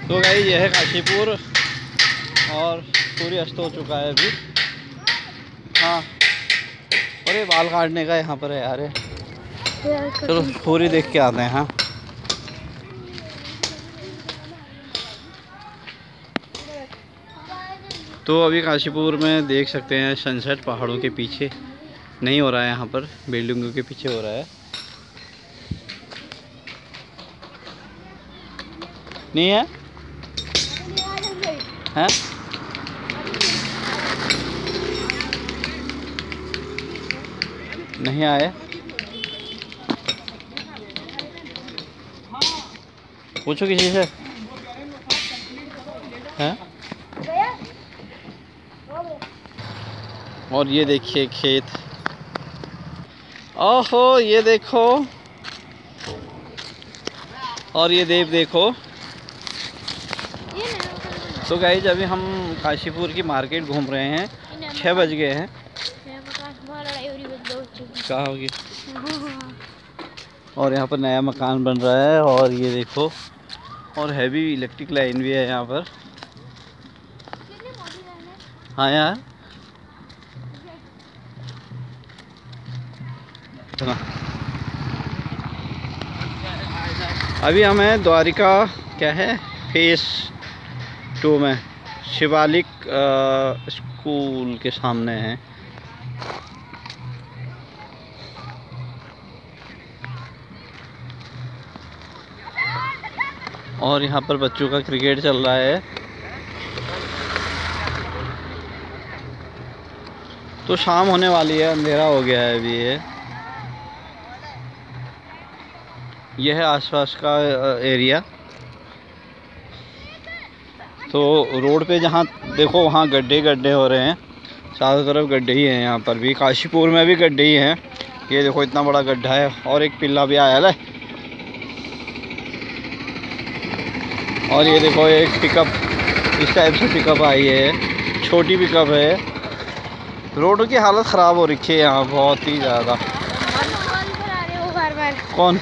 तो गाइस ये है काशीपुर और सूर्य अस्त हो चुका है अभी। हाँ, अरे बाल काटने का यहाँ पर है यार। चलो सूर्य देख के आते हैं। हाँ, तो अभी काशीपुर में देख सकते हैं सनसेट पहाड़ों के पीछे नहीं हो रहा है, यहाँ पर बिल्डिंगों के पीछे हो रहा है। नहीं है? हैं? नहीं आए? पूछो किसी से। हैं? और ये देखिए खेत। ओहो ये देखो, और ये देव देखो। तो गाइस अभी हम काशीपुर की मार्केट घूम रहे हैं। 6 बज गए हैं। कहाँ होगी? और यहाँ पर नया मकान बन रहा है और ये देखो, और हैवी इलेक्ट्रिक लाइन भी है यहाँ पर। हाँ यार, अभी हमें द्वारिका क्या है फेस 2 में शिवालिक स्कूल के सामने है। और यहाँ पर बच्चों का क्रिकेट चल रहा है। तो शाम होने वाली है, अंधेरा हो गया है अभी। ये है आसपास का एरिया। तो रोड पे जहाँ देखो वहाँ गड्ढे गड्ढे हो रहे हैं, चारों तरफ गड्ढे ही हैं। यहाँ पर भी काशीपुर में भी गड्ढे ही हैं। ये देखो इतना बड़ा गड्ढा है और एक पिल्ला भी आया है। और ये देखो एक पिकअप, इस टाइप से पिकअप आई है, छोटी पिकअप है। रोड की हालत ख़राब हो रखी है यहाँ बहुत ही ज़्यादा। कौन?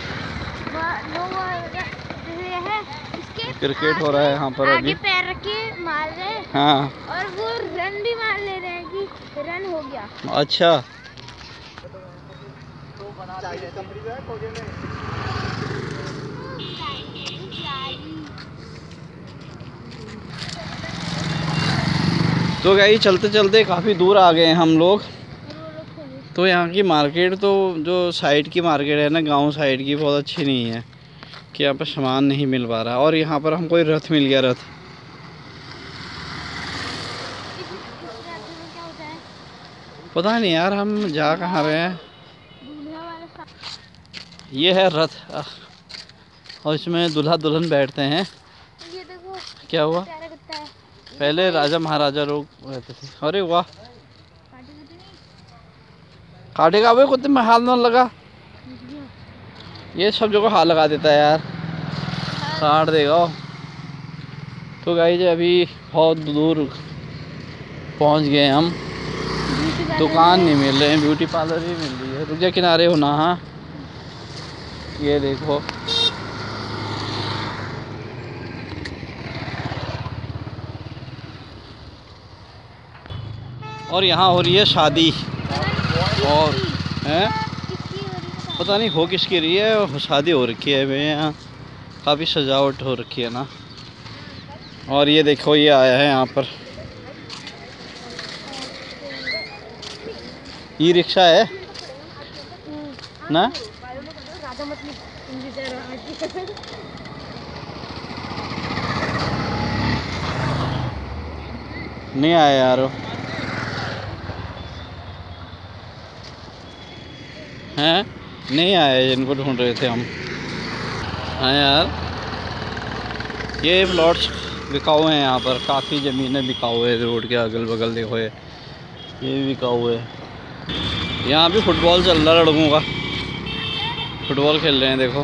क्रिकेट हो रहा है यहाँ पर अभी। पैर रखे मार रहे हैं। हाँ, और वो रन भी मार ले रहे हैं कि रन हो गया। अच्छा। तो गाइस चलते चलते काफ़ी दूर आ गए हैं हम लोग। तो यहाँ की मार्केट, तो जो साइड की मार्केट है ना, गांव साइड की, बहुत अच्छी नहीं है कि यहाँ पर सामान नहीं मिल पा रहा। और यहाँ पर हमको रथ मिल गया। रथ पता नहीं यार, हम जा कहाँ रहे हैं। ये है रथ और इसमें दूल्हा दुल्हन बैठते हैं। ये देखो क्या हुआ? पहले राजा महाराजा लोग रहते थे। अरे वाह, काटेगा भाई, कुत्ते में हाथ न लगा। ये सब जगह हाथ लगा देता है यार, काट देगा। तो गाइस अभी बहुत दूर पहुंच गए हम। दुकान नहीं मिल रहे हैं, ब्यूटी पार्लर भी मिल रही है। रुक जा, किनारे होना। हाँ, ये देखो और यहाँ हो रही है शादी। और हैं, पता नहीं हो किसकी रही है, शादी हो रखी है मेरे यहाँ। काफ़ी सजावट हो रखी है ना। और ये देखो ये आया है यहाँ पर, ई रिक्शा है ना। नहीं आया यार, हैं नहीं आया, जिनको ढूंढ रहे थे हम। हाँ यार, ये प्लॉट्स बिकाऊ हैं यहाँ पर, काफ़ी ज़मीनें बिकाऊ है। रोड के अगल बगल देखो ये भी बिकाऊ है। यहाँ भी फुटबॉल चल रहा है, लड़कों का फुटबॉल खेल रहे हैं। देखो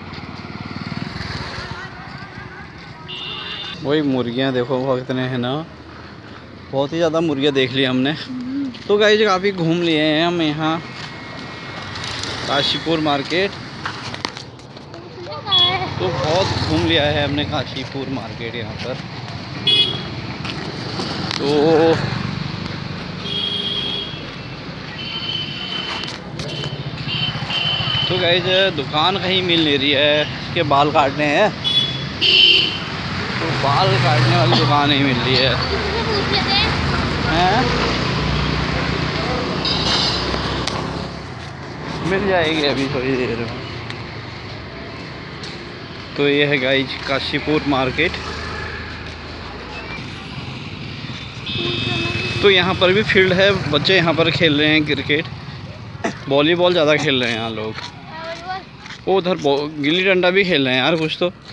वही मुर्गियाँ देखो कितने हैं ना, बहुत ही ज़्यादा मुर्गियाँ देख ली हमने। तो गाइस काफ़ी घूम लिए हैं हम यहाँ काशीपुर मार्केट। तो बहुत घूम लिया है हमने काशीपुर मार्केट यहाँ पर। तो गाइस दुकान कहीं मिल नहीं रही है, इसके बाल काटने हैं तो बाल काटने वाली दुकान नहीं मिल रही है। मिल जाएगी अभी थोड़ी देर में। तो ये है गाइस काशीपुर मार्केट। तो यहाँ पर भी फील्ड है, बच्चे यहाँ पर खेल रहे हैं क्रिकेट, वॉलीबॉल ज़्यादा खेल रहे हैं यहाँ लोग। वो उधर गिल्ली डंडा भी खेल रहे हैं यार कुछ तो।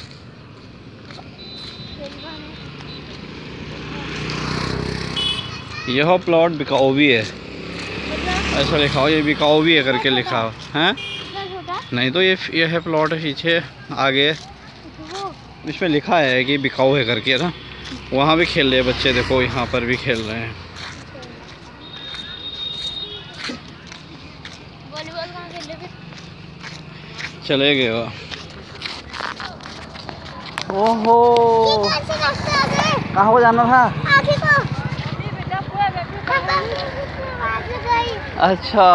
यह प्लॉट बिकाऊ भी है, ऐसा लिखा हो, ये बिकाऊ भी है करके लिखा हो है। नहीं तो ये है प्लॉट पीछे आगे, इसमें लिखा है कि बिकाऊ है करके ना। वहाँ भी खेल रहे हैं बच्चे, देखो यहाँ पर भी खेल रहे हैं। चले गए वो। ओहो कहाँ को जाना था? अच्छा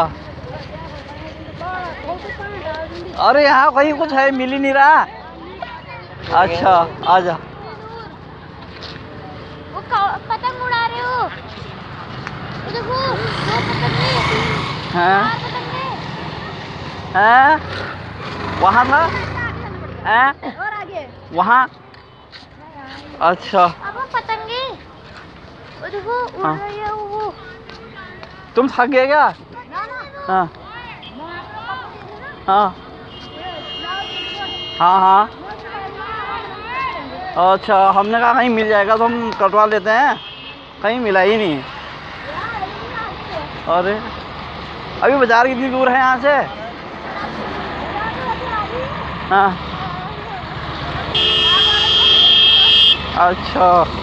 अरे यहाँ कहीं कुछ है, मिल ही नहीं रहा। अच्छा आजा। वो पतंग उड़ा रहे हो, देखो दो पतंग हैं वहाँ था और आगे वहाँ। अच्छा अब वो पतंगे वो देखो उड़ रही है वो। तुम थक गए क्या? हाँ हाँ हाँ हाँ। अच्छा हमने कहा कहीं मिल जाएगा तो हम कटवा लेते हैं, कहीं मिला ही नहीं। अरे अभी बाज़ार कितनी दूर है यहाँ से? हाँ अच्छा